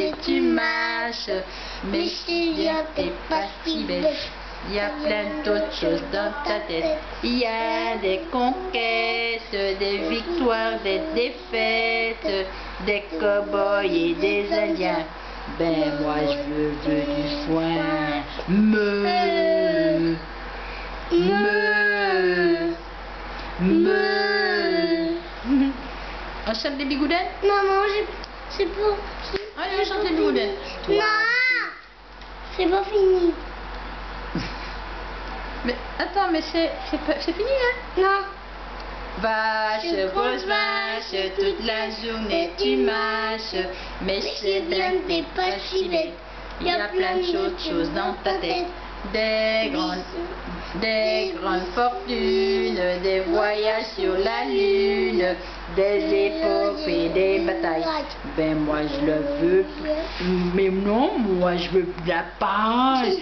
journée tu mâches. Mais Célia, t'es pas si bête. Il y a plein d'autres choses dans ta tête. Il y a des conquêtes, des victoires, des défaites, des cow-boys et des indiens. Ben moi je veux du foin. On chante des bigoudens? Maman, c'est pour... Allez, on chante des bigoudens. Non, c'est pas fini. Mais attends, mais c'est fini hein? Non. Vache, grosse vache, toute la journée tu mâches. Mais c'est bien que t'es pas si bête. Il y a plein de choses dans ta tête. Des grandes fortunes, des voyages sur la lune, des épopées, des batailles. Ben moi je le veux, mais non, moi je veux la paille.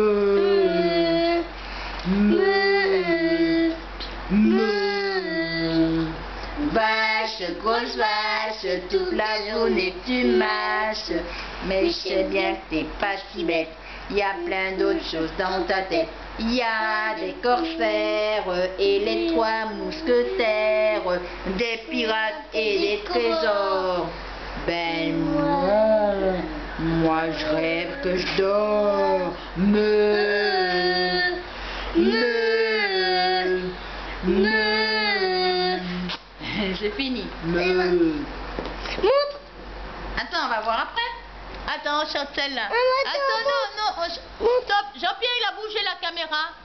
Vache, grosse vache, toute la journée tu mâches. Mais je sais bien que t'es pas si bête. Il y a plein d'autres choses dans ta tête. Il y a des corsaires et les trois mousquetaires, des pirates et des trésors. Ben non, moi je rêve que je dors. C'est fini. Montre. Attends, on va voir après. Attends, on chante celle-là. Attends, non, stop. Jean-Pierre, il a bougé la caméra.